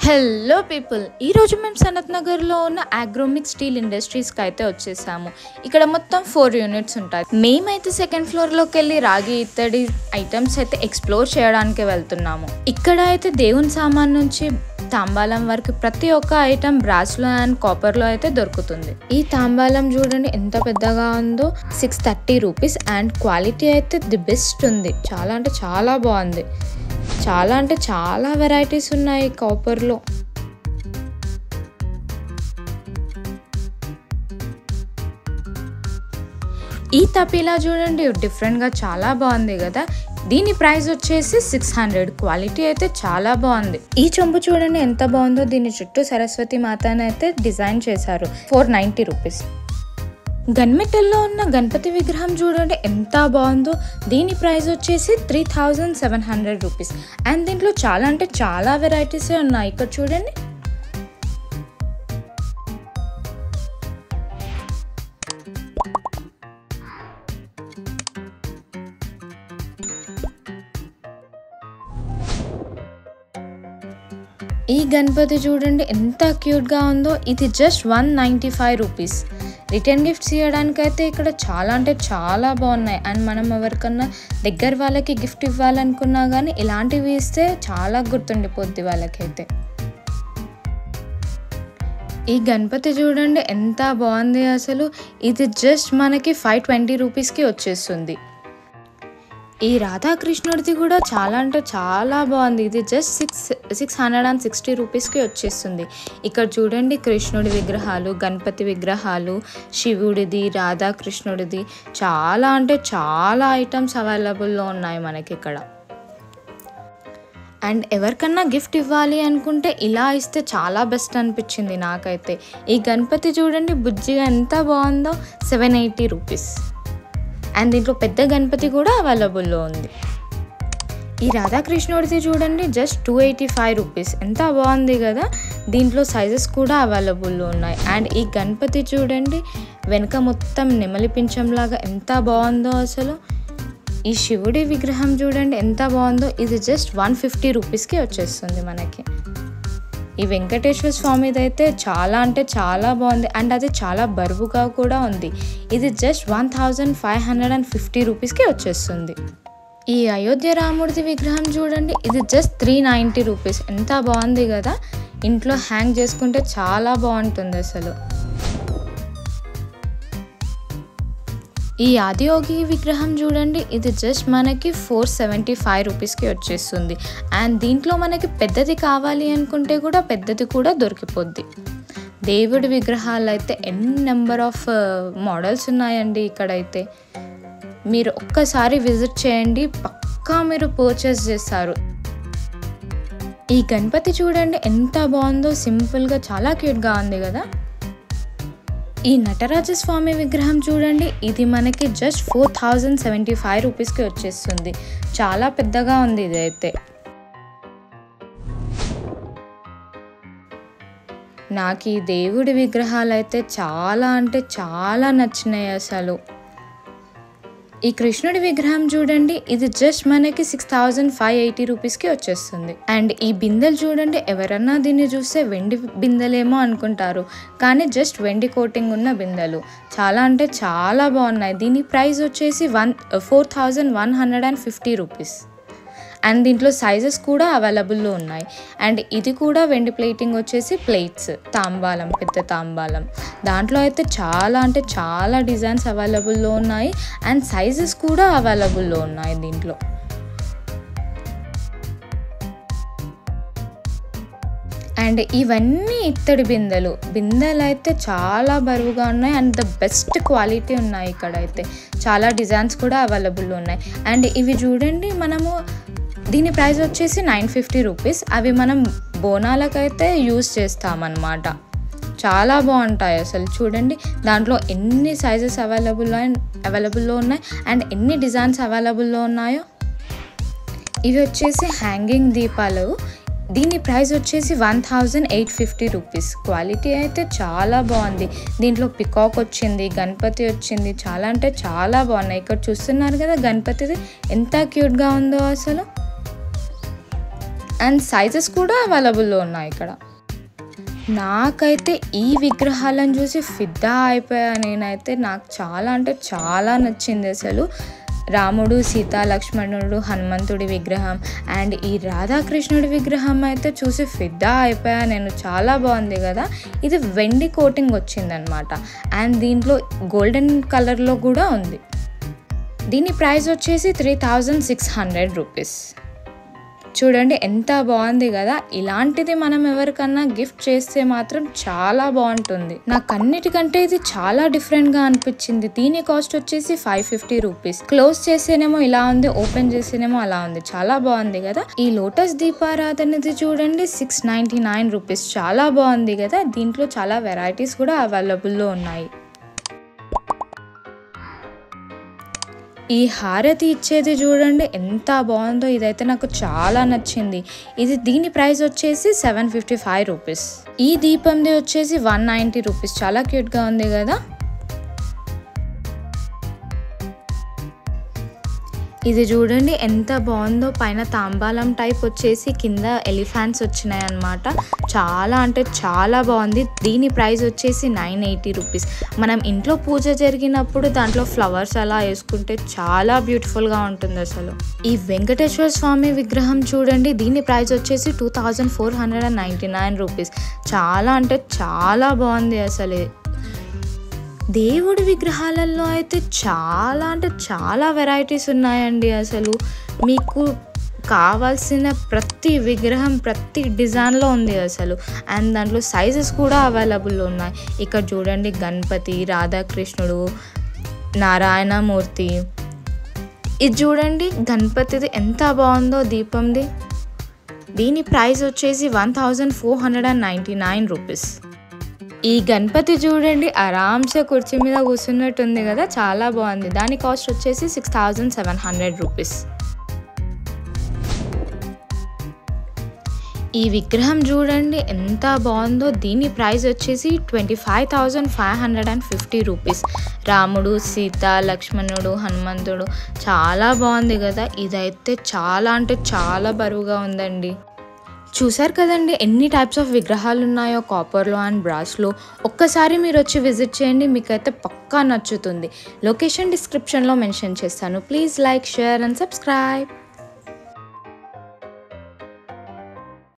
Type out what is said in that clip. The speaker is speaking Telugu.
హలో పీపుల్, ఈరోజు మేము సనత్ నగర్లో ఉన్న ఆగ్రోమిక్ స్టీల్ ఇండస్ట్రీస్కి అయితే వచ్చేసాము. ఇక్కడ మొత్తం 4 యూనిట్స్ ఉంటాయి. మేమైతే సెకండ్ ఫ్లోర్లోకి వెళ్ళి రాగి ఇత్తడి ఐటమ్స్ అయితే ఎక్స్ప్లోర్ చేయడానికి వెళ్తున్నాము. ఇక్కడ అయితే దేవుని సామాన్ నుంచి తాంబాలం వరకు ప్రతి ఒక్క ఐటమ్ బ్రాస్లో అండ్ కాపర్లో అయితే దొరుకుతుంది. ఈ తాంబాలం చూడండి ఎంత పెద్దగా ఉందో, 630 రూపీస్ అండ్ క్వాలిటీ అయితే ది బెస్ట్ ఉంది. చాలా అంటే చాలా బాగుంది. చాలా అంటే చాలా వెరైటీస్ ఉన్నాయి కాపర్లో. ఈ తపీలా చూడండి డిఫరెంట్గా చాలా బాగుంది కదా. దీని ప్రైస్ వచ్చేసి 600. క్వాలిటీ అయితే చాలా బాగుంది. ఈ చెంబు చూడండి ఎంత బాగుందో. దీని చుట్టూ సరస్వతి మాతను అయితే డిజైన్ చేశారు. 490 రూపీస్. గన్మెటల్లో ఉన్న గణపతి విగ్రహం చూడండి ఎంత బాగుందో. దీని ప్రైస్ వచ్చేసి 3700 రూపీస్. అండ్ దీంట్లో చాలా అంటే చాలా వెరైటీసే ఉన్నాయి. ఇక్కడ చూడండి. ఈ గణపతి చూడండి ఎంత క్యూట్గా ఉందో. ఇది జస్ట్ 195 రూపీస్. రిటర్న్ గిఫ్ట్స్ ఇవ్వడానికైతే ఇక్కడ చాలా అంటే చాలా బాగున్నాయి. అండ్ మనం ఎవరికన్నా దగ్గర వాళ్ళకి గిఫ్ట్ ఇవ్వాలనుకున్నా కానీ ఇలాంటివి ఇస్తే చాలా గుర్తుండిపోద్ది వాళ్ళకైతే. ఈ గణపతి చూడండి ఎంత బాగుంది అసలు. ఇది జస్ట్ మనకి 520 రూపీస్కి వచ్చేస్తుంది. ఈ రాధాకృష్ణుడిది కూడా చాలా అంటే చాలా బాగుంది. ఇది జస్ట్ 660 రూపీస్కి వచ్చేస్తుంది. ఇక్కడ చూడండి కృష్ణుడి విగ్రహాలు, గణపతి విగ్రహాలు, శివుడిది, రాధాకృష్ణుడిది చాలా అంటే చాలా ఐటమ్స్ అవైలబుల్లో ఉన్నాయి మనకి ఇక్కడ. అండ్ ఎవరికన్నా గిఫ్ట్ ఇవ్వాలి అనుకుంటే ఇలా ఇస్తే చాలా బెస్ట్ అనిపించింది నాకైతే. ఈ గణపతి చూడండి బుజ్జిగా ఎంత బాగుందో. 780 రూపీస్. అండ్ దీంట్లో పెద్ద గణపతి కూడా అవైలబుల్లో ఉంది. ఈ రాధాకృష్ణుడిది చూడండి జస్ట్ 285 రూపీస్. ఎంత బాగుంది కదా. దీంట్లో సైజెస్ కూడా అవైలబుల్లో ఉన్నాయి. అండ్ ఈ గణపతి చూడండి వెనక మొత్తం నెమలి పింఛంలాగా ఎంత బాగుందో అసలు. ఈ శివుడి విగ్రహం చూడండి ఎంత బాగుందో. ఇది జస్ట్ 150 రూపీస్కి వచ్చేస్తుంది మనకి. ఈ వెంకటేశ్వర స్వామిది అయితే చాలా అంటే చాలా బాగుంది. అండ్ అది చాలా బరువుగా కూడా ఉంది. ఇది జస్ట్ 1550 రూపీస్కి వచ్చేస్తుంది. ఈ అయోధ్య రాముడిది విగ్రహం చూడండి. ఇది జస్ట్ 390 రూపీస్. ఎంత బాగుంది కదా. ఇంట్లో హ్యాంగ్ చేసుకుంటే చాలా బాగుంటుంది అసలు. ఈ ఆదియోగి విగ్రహం చూడండి. ఇది జస్ట్ మనకి 475 రూపీస్కి వచ్చేస్తుంది. అండ్ దీంట్లో మనకి పెద్దది కావాలి అనుకుంటే కూడా పెద్దది కూడా దొరికిపోద్ది. దేవుడి విగ్రహాలు అయితే నెంబర్ ఆఫ్ మోడల్స్ ఉన్నాయండి ఇక్కడైతే. మీరు ఒక్కసారి విజిట్ చేయండి, పక్కా మీరు పర్చేస్ చేస్తారు. ఈ గణపతి చూడండి ఎంత బాగుందో. సింపుల్గా చాలా క్యూట్గా ఉంది కదా. ఈ నటరాజస్వామి విగ్రహం చూడండి. ఇది మనకి జస్ట్ 4075 రూపీస్కి వచ్చేస్తుంది. చాలా పెద్దగా ఉంది ఇది అయితే. నాకు ఈ దేవుడి విగ్రహాలు అయితే చాలా అంటే చాలా నచ్చినాయి అసలు. ఈ కృష్ణుడి విగ్రహం చూడండి. ఇది జస్ట్ మనకి 6580 రూపీస్కి వచ్చేస్తుంది. అండ్ ఈ బిందెలు చూడండి. ఎవరన్నా దీన్ని చూస్తే వెండి బిందెలేమో అనుకుంటారు, కానీ జస్ట్ వెండి కోటింగ్ ఉన్న బిందెలు. చాలా అంటే చాలా బాగున్నాయి. దీని ప్రైస్ వచ్చేసి 4150 రూపీస్. అండ్ దీంట్లో సైజెస్ కూడా అవైలబుల్లో ఉన్నాయి. అండ్ ఇది కూడా వెండి ప్లేటింగ్ వచ్చేసి ప్లేట్స్, తాంబాలం, పెద్ద తాంబాలం. దాంట్లో అయితే చాలా అంటే చాలా డిజైన్స్ అవైలబుల్లో ఉన్నాయి. అండ్ సైజెస్ కూడా అవైలబుల్లో ఉన్నాయి దీంట్లో. అండ్ ఇవన్నీ ఇత్తడి బిందెలు అయితే చాలా బరువుగా ఉన్నాయి. అండ్ ద బెస్ట్ క్వాలిటీ ఉన్నాయి ఇక్కడైతే. చాలా డిజైన్స్ కూడా అవైలబుల్లో ఉన్నాయి. అండ్ ఇవి చూడండి, మనము దీని ప్రైస్ వచ్చేసి 950 రూపీస్. అవి మనం బోనాలకైతే యూజ్ చేస్తామన్నమాట. చాలా బాగుంటాయి అసలు. చూడండి దాంట్లో ఎన్ని సైజెస్ అవైలబుల్లో ఉన్నాయి అండ్ ఎన్ని డిజైన్స్ అవైలబుల్లో ఉన్నాయో. ఇవి వచ్చేసి హ్యాంగింగ్ దీపాలు. దీని ప్రైస్ వచ్చేసి 1850 రూపీస్. క్వాలిటీ అయితే చాలా బాగుంది. దీంట్లో పికాక్ వచ్చింది, గణపతి వచ్చింది. చాలా అంటే చాలా బాగున్నాయి. ఇక్కడ చూస్తున్నారు కదా గణపతిది ఎంత క్యూట్గా ఉందో అసలు. అండ్ సైజెస్ కూడా అవైలబుల్లో ఉన్నాయి ఇక్కడ. నాకైతే ఈ విగ్రహాలను చూసి ఫిదా అయిపోయా నేనైతే. నాకు చాలా అంటే చాలా నచ్చింది అసలు. రాముడు, సీత, లక్ష్మణుడు, హనుమంతుడి విగ్రహం అండ్ ఈ రాధాకృష్ణుడి విగ్రహం అయితే చూసి ఫిదా అయిపోయా నేను. చాలా బాగుంది కదా. ఇది వెండి కోటింగ్ వచ్చిందనమాట అండ్ దీంట్లో గోల్డెన్ కలర్లో కూడా ఉంది. దీని ప్రైస్ వచ్చేసి 3600 రూపీస్. చూడండి ఎంత బాగుంది కదా. ఇలాంటిది మనం ఎవరికన్నా గిఫ్ట్ చేస్తే మాత్రం చాలా బాగుంటుంది. నాకు అన్నిటికంటే ఇది చాలా డిఫరెంట్గా అనిపించింది. దీని కాస్ట్ వచ్చేసి 550 రూపీస్. క్లోజ్ చేసేనేమో ఇలా ఉంది, ఓపెన్ చేసేనేమో అలా ఉంది. చాలా బాగుంది కదా. ఈ లోటస్ దీపారాధనది చూడండి 699 రూపీస్. చాలా బాగుంది కదా. దీంట్లో చాలా వెరైటీస్ కూడా అవైలబుల్లో ఉన్నాయి. ఈ హారతి ఇచ్చేది చూడండి ఎంత బాగుందో. ఇదైతే నాకు చాలా నచ్చింది. దీని ప్రైస్ వచ్చేసి 755 రూపీస్. ఈ దీపంది వచ్చేసి 190 రూపీస్. చాలా క్యూట్గా ఉంది కదా. ఇది చూడండి ఎంత బాగుందో. పైన తాంబాలం టైప్ వచ్చేసి కింద ఎలిఫెంట్స్ వచ్చినాయి అన్నమాట. చాలా అంటే చాలా బాగుంది. దీని ప్రైస్ వచ్చేసి 980 రూపీస్. మనం ఇంట్లో పూజ జరిగినప్పుడు దాంట్లో ఫ్లవర్స్ అలా వేసుకుంటే చాలా బ్యూటిఫుల్గా ఉంటుంది అసలు. ఈ వెంకటేశ్వర స్వామి విగ్రహం చూడండి. దీని ప్రైస్ వచ్చేసి 2499 రూపీస్. చాలా అంటే చాలా బాగుంది అసలు. దేవుడి విగ్రహాలలో అయితే చాలా అంటే చాలా వెరైటీస్ ఉన్నాయండి అసలు. మీకు కావాల్సిన ప్రతి విగ్రహం ప్రతి డిజైన్లో ఉంది అసలు. అండ్ దాంట్లో సైజెస్ కూడా అవైలబుల్లో ఉన్నాయి. ఇక్కడ చూడండి గణపతి, రాధాకృష్ణుడు, నారాయణమూర్తి. ఇది చూడండి గణపతిది ఎంత బాగుందో దీపంది. దీని ప్రైస్ వచ్చేసి 1499 రూపీస్. ఈ గణపతి చూడండి ఆరామ్సే కుర్చీ మీద కూర్చున్నట్టుంది కదా. చాలా బాగుంది. దాని కాస్ట్ వచ్చేసి 6700 రూపీస్. ఈ విగ్రహం చూడండి ఎంత బాగుందో. దీని ప్రైస్ వచ్చేసి 25,550 రూపీస్. రాముడు, సీత, లక్ష్మణుడు, హనుమంతుడు. చాలా బాగుంది కదా. ఇదైతే చాలా అంటే చాలా బరువుగా ఉందండి. చూసారు కదండి ఎన్ని టైప్స్ ఆఫ్ విగ్రహాలు ఉన్నాయో కాపర్లో అండ్ బ్రాస్లో. ఒక్కసారి మీరు వచ్చి విజిట్ చేయండి, మీకైతే పక్కా నచ్చుతుంది. లొకేషన్ డిస్క్రిప్షన్లో మెన్షన్ చేస్తాను. Please like, share and subscribe.